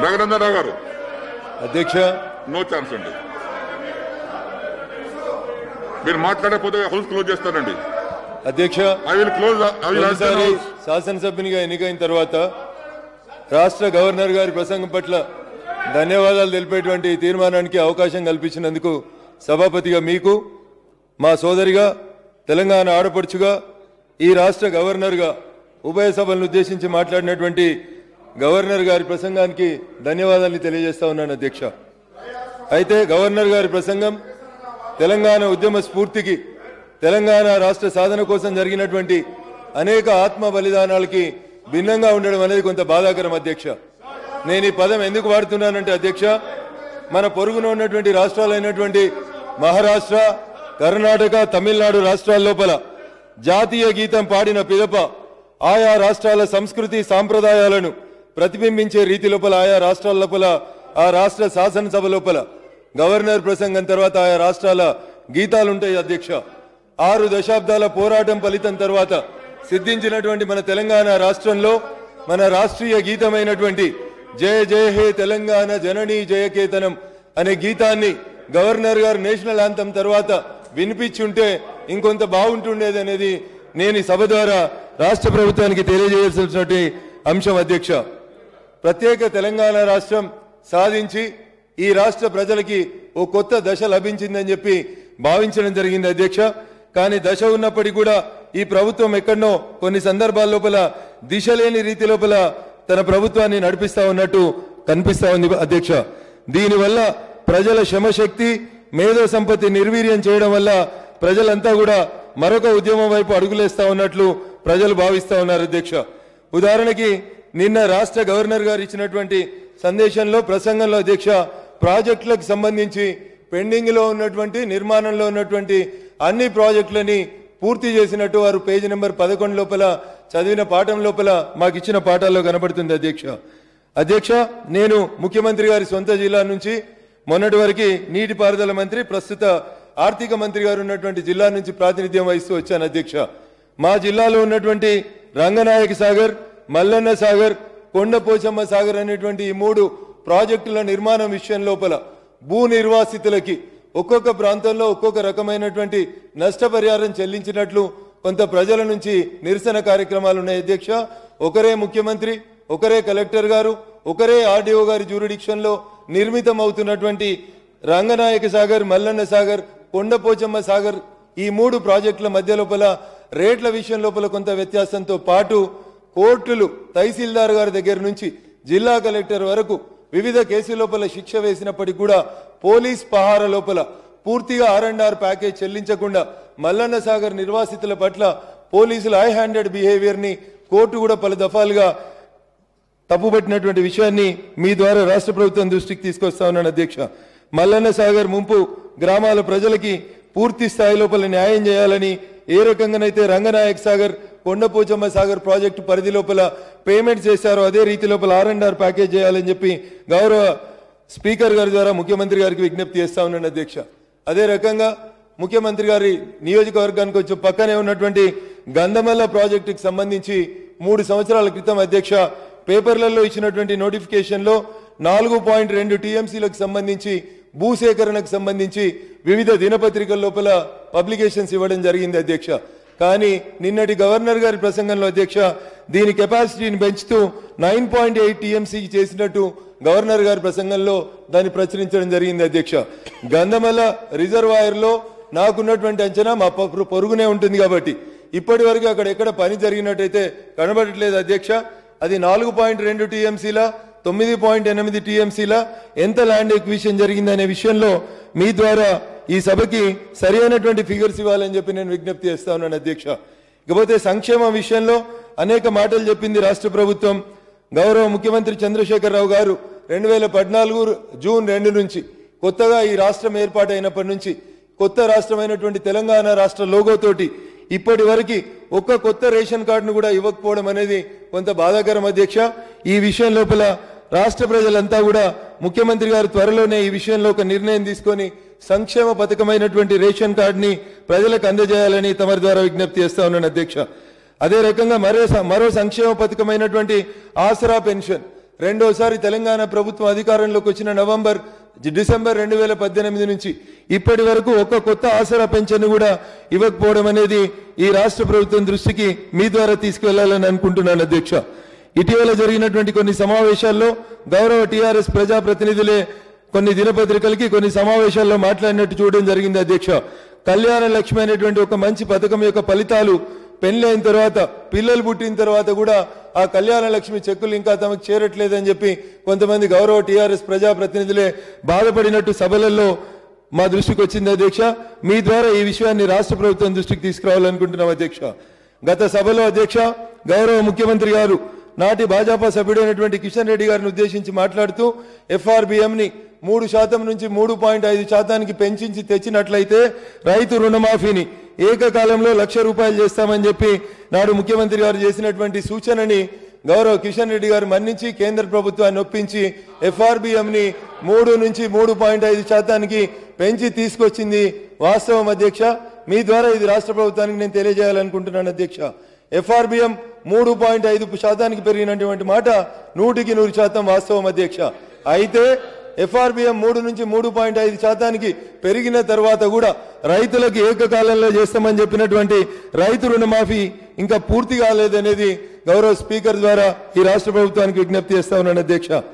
రఘునందన్ రావు గారు అధ్యక్ష no chance అండి. మీరు మాట్లాడకపోతే హౌస్ క్లోజ్ చేస్తానండి. అధ్యక్ష ఐ విల్ క్లోజ్. శాసనసభ్యునిగా ఎన్నికైన తర్వాత రాష్ట్ర గవర్నర్ గారి ప్రసంగం పట్ల ధన్యవాదాలు తెలిపేటువంటి తీర్మానానికి అవకాశం కల్పించినందుకు సభాపతిగా మీకు, మా సోదరిగా, తెలంగాణ ఆడపడుచుగా, ఈ రాష్ట్ర గవర్నర్గా ఉభయ సభలను ఉద్దేశించి మాట్లాడినటువంటి గవర్నర్ గారి ప్రసంగానికి ధన్యవాదాలు తెలియజేస్తా ఉన్నాను అధ్యక్ష. అయితే గవర్నర్ గారి ప్రసంగం తెలంగాణ ఉద్యమ స్ఫూర్తికి, తెలంగాణ రాష్ట్ర సాధన కోసం జరిగినటువంటి అనేక ఆత్మ బలిదానాలకి భిన్నంగా ఉండడం అనేది కొంత బాధాకరం అధ్యక్ష. నేను ఈ పదం ఎందుకు వాడుతున్నానంటే అధ్యక్ష, మన పొరుగున ఉన్నటువంటి రాష్ట్రాలైనటువంటి మహారాష్ట్ర, కర్ణాటక, తమిళనాడు రాష్ట్రాల లోపల జాతీయ గీతం పాడిన పిదప ఆయా రాష్ట్రాల సంస్కృతి సాంప్రదాయాలను ప్రతిబింబించే రీతి లోపల ఆయా రాష్ట్రాల లోపల, ఆ రాష్ట్ర శాసనసభ లోపల గవర్నర్ ప్రసంగం తర్వాత ఆయా రాష్ట్రాల గీతాలుంటాయి అధ్యక్ష. 6 దశాబ్దాల పోరాటం ఫలితం తర్వాత సిద్ధించినటువంటి మన తెలంగాణ రాష్ట్రంలో మన రాష్ట్రీయ గీతమైనటువంటి జయ జయ హే తెలంగాణ జననీ జయకేతనం అనే గీతాన్ని గవర్నర్ గారు నేషనల్ యాంథమ్ తర్వాత వినిపించుంటే ఇంకొంత బాగుంటుండేది అనేది నేను ఈ సభ ద్వారా రాష్ట్ర ప్రభుత్వానికి తెలియజేయాల్సినటువంటి అంశం అధ్యక్ష. ప్రత్యేక తెలంగాణ రాష్ట్రం సాధించి ఈ రాష్ట్ర ప్రజలకి ఓ కొత్త దశ లభించిందని చెప్పి భావించడం జరిగింది అధ్యక్ష. కానీ దశ ఉన్నప్పటికీ కూడా ఈ ప్రభుత్వం ఎక్కడనో కొన్ని సందర్భాల లోపల దిశ లేని రీతి లోపల తన ప్రభుత్వాన్ని నడిపిస్తా ఉన్నట్టు కనిపిస్తా ఉంది అధ్యక్ష. దీనివల్ల ప్రజల శ్రమశక్తి, మేధో సంపత్తి నిర్వీర్యం చేయడం వల్ల ప్రజలంతా కూడా మరొక ఉద్యమం వైపు అడుగులేస్తా ఉన్నట్లు ప్రజలు భావిస్తా ఉన్నారు అధ్యక్ష. ఉదాహరణకి నిన్న రాష్ట్ర గవర్నర్ గారు ఇచ్చినటువంటి సందేశంలో, ప్రసంగంలో అధ్యక్ష, ప్రాజెక్టులకు సంబంధించి పెండింగ్ లో ఉన్నటువంటి, నిర్మాణంలో ఉన్నటువంటి అన్ని ప్రాజెక్టులని పూర్తి చేసినట్టు వారు పేజీ నెంబర్ 11 లోపల చదివిన పాఠం లోపల మాకు ఇచ్చిన పాఠాల్లో కనబడుతుంది అధ్యక్ష. అధ్యక్ష, నేను ముఖ్యమంత్రి గారి సొంత జిల్లా నుంచి మొన్నటి వరకు నీటిపారుదల మంత్రి, ప్రస్తుత ఆర్థిక మంత్రి గారు ఉన్నటువంటి జిల్లా నుంచి ప్రాతినిధ్యం వహిస్తూ వచ్చాను అధ్యక్ష. మా జిల్లాలో ఉన్నటువంటి రంగనాయక సాగర్, మల్లన్న సాగర్, కొండపోచమ్మ సాగర్ అనేటువంటి ఈ 3 ప్రాజెక్టుల నిర్మాణం విషయం లోపల భూ నిర్వాసితులకి ఒక్కొక్క ప్రాంతంలో ఒక్కొక్క రకమైనటువంటి నష్టపరిహారం చెల్లించినట్లు కొంత ప్రజల నుంచి నిరసన కార్యక్రమాలు ఉన్నాయి అధ్యక్ష. ఒకరే ముఖ్యమంత్రి, ఒకరే కలెక్టర్ గారు, ఒకరే ఆర్డీఓ గారి జ్యూరిడిక్షన్ లో నిర్మితం అవుతున్నటువంటి రంగనాయక సాగర్, మల్లన్న సాగర్, కొండపోచమ్మ సాగర్ ఈ 3 ప్రాజెక్టుల మధ్య లోపల రేట్ల విషయం లోపల కొంత వ్యత్యాసంతో పాటు కోర్టులు, తహసీల్దార్ గారి దగ్గర నుంచి జిల్లా కలెక్టర్ వరకు వివిధ కేసుల లోపల శిక్ష వేసినప్పటికీ కూడా పోలీస్ పహార లోపల పూర్తిగా R&R ప్యాకేజ్ చెల్లించకుండా మల్లన్న సాగర్ నిర్వాసితుల పట్ల పోలీసుల హై హ్యాండెడ్ బిహేవియర్ ని కోర్టు కూడా పలు దఫాలుగా తప్పుపట్టినటువంటి విషయాన్ని మీ ద్వారా రాష్ట్ర ప్రభుత్వం దృష్టికి తీసుకొస్తా ఉన్నాను అధ్యక్ష. మల్లన్న సాగర్ ముంపు గ్రామాల ప్రజలకి పూర్తి స్థాయి లోపల న్యాయం చేయాలని, ఏ రకంగానైతే రంగనాయక సాగర్, కొండపోచమ్మ సాగర్ ప్రాజెక్టు పరిధి లోపల పేమెంట్ చేశారో అదే రీతి లోపల R&R ప్యాకేజ్ చేయాలని చెప్పి గౌరవ స్పీకర్ గారి ద్వారా ముఖ్యమంత్రి గారికి విజ్ఞప్తి చేస్తా ఉన్నాను అధ్యక్ష. అదే రకంగా ముఖ్యమంత్రి గారి నియోజకవర్గానికి కొంచెం పక్కనే ఉన్నటువంటి గంధమల్ల ప్రాజెక్టుకి సంబంధించి 3 సంవత్సరాల క్రితం అధ్యక్ష పేపర్లలో ఇచ్చినటువంటి నోటిఫికేషన్ లో 4.2 టీఎంసీలకు సంబంధించి భూసేకరణకు సంబంధించి వివిధ దినపత్రికల లోపల పబ్లికేషన్స్ ఇవ్వడం జరిగింది అధ్యక్ష. కానీ నిన్నటి గవర్నర్ గారి ప్రసంగంలో అధ్యక్ష దీని కెపాసిటీని పెంచుతూ 9.8 టీఎంసీకి చేసినట్టు గవర్నర్ గారి ప్రసంగంలో దాన్ని ప్రచురించడం జరిగింది అధ్యక్ష. గంధమల్ల రిజర్వాయర్ లో నాకున్నటువంటి అంచనా మా పొరుగునే ఉంటుంది కాబట్టి ఇప్పటి వరకు అక్కడ ఎక్కడ పని జరిగినట్టయితే కనబడట్లేదు అధ్యక్ష. అది 4.2 టీఎంసీలా, 9.8 టీఎంసీలా, ఎంత ల్యాండ్ ఎక్విజిషన్ జరిగిందనే విషయంలో మీ ద్వారా ఈ సభకి సరి అయినటువంటి ఫిగర్స్ ఇవ్వాలని చెప్పి నేను విజ్ఞప్తి చేస్తా ఉన్నాను అధ్యక్ష. ఇకపోతే సంక్షేమ విషయంలో అనేక మాటలు చెప్పింది రాష్ట్ర ప్రభుత్వం. గౌరవ ముఖ్యమంత్రి చంద్రశేఖరరావు గారు 2014 జూన్ 2 నుంచి కొత్తగా ఈ రాష్ట్రం ఏర్పాటైనప్పటి నుంచి కొత్త రాష్ట్రమైనటువంటి తెలంగాణ రాష్ట్ర లోగోతోటి ఇప్పటి వరకు ఒక్క కొత్త రేషన్ కార్డును కూడా ఇవ్వకపోవడం అనేది కొంత బాధాకరం అధ్యక్ష. ఈ విషయం లోపల రాష్ట్ర ప్రజలంతా కూడా ముఖ్యమంత్రి గారు త్వరలోనే ఈ విషయంలో ఒక నిర్ణయం తీసుకొని సంక్షేమ పథకమైనటువంటి రేషన్ కార్డుని ప్రజలకు అందజేయాలని తమరి ద్వారా విజ్ఞప్తి చేస్తా ఉన్నాను అధ్యక్ష. అదే రకంగా మరో సంక్షేమ పథకమైనటువంటి ఆసరా పెన్షన్ రెండోసారి తెలంగాణ ప్రభుత్వం అధికారంలోకి వచ్చిన డిసెంబర్ 2018 నుంచి ఇప్పటి వరకు ఒక్క కొత్త ఆసరా పెన్షన్ కూడా ఇవ్వకపోవడం అనేది ఈ రాష్ట్ర ప్రభుత్వం దృష్టికి మీ ద్వారా తీసుకువెళ్లాలని అనుకుంటున్నాను అధ్యక్ష. ఇటీవల జరిగినటువంటి కొన్ని సమావేశాల్లో గౌరవ టీఆర్ఎస్ ప్రజాప్రతినిధులే కొన్ని దినపత్రికలకి కొన్ని సమావేశాల్లో మాట్లాడినట్టు చూడడం జరిగింది అధ్యక్ష. కళ్యాణ లక్ష్మి అనేటువంటి ఒక మంచి పథకం యొక్క ఫలితాలు పెళ్లి అయిన తర్వాత పిల్లలు పుట్టిన తర్వాత కూడా ఆ కళ్యాణ లక్ష్మి చెక్కులు ఇంకా తమకు చేరట్లేదని చెప్పి కొంతమంది గౌరవ టీఆర్ఎస్ ప్రజాప్రతినిధులే బాధపడినట్టు సభలలో మా దృష్టికి వచ్చింది అధ్యక్ష. మీ ద్వారా ఈ విషయాన్ని రాష్ట్ర ప్రభుత్వం దృష్టికి తీసుకురావాలనుకుంటున్నాం అధ్యక్ష. గత సభలో అధ్యక్ష గౌరవ ముఖ్యమంత్రి గారు నాటి భాజపా సభ్యుడైనటువంటి కిషన్ రెడ్డి గారిని ఉద్దేశించి మాట్లాడుతూ FRBM ని 3% నుంచి 3.5% పెంచి తెచ్చినట్లయితే రైతు రుణమాఫీని ఏకకాలంలో ₹1,00,000 చేస్తామని చెప్పి నాడు ముఖ్యమంత్రి గారు చేసినటువంటి సూచనని గౌరవ కిషన్ రెడ్డి గారు మన్నించి కేంద్ర ప్రభుత్వాన్ని ఒప్పించి FRBM ని 3 నుంచి 3.5% పెంచి తీసుకొచ్చింది వాస్తవం అధ్యక్ష. మీ ద్వారా ఇది రాష్ట్ర ప్రభుత్వానికి నేను తెలియజేయాలనుకుంటున్నాను అధ్యక్ష. FRBM 3.5% పెరిగినటువంటి మాట 100% వాస్తవం అధ్యక్ష. అయితే FRBM 3 నుంచి 3.5% పెరిగిన తర్వాత కూడా రైతులకు ఏకకాలంలో చేస్తామని చెప్పినటువంటి రైతు రుణమాఫీ ఇంకా పూర్తి కాలేదనేది గౌరవ స్పీకర్ ద్వారా ఈ రాష్ట్ర ప్రభుత్వానికి విజ్ఞప్తి చేస్తా ఉన్నాను అధ్యక్ష.